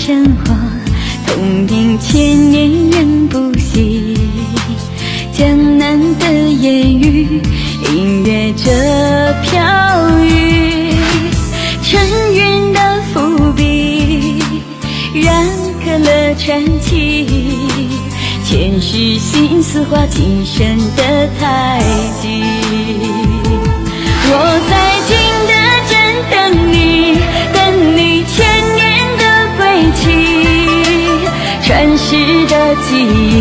生活，同饮千年人不息。江南的烟雨，隐约着飘雨，沉云的伏笔，让可乐传奇。前世心思化今生的太极。我在金德镇等你，等你千年的归期，传世的记忆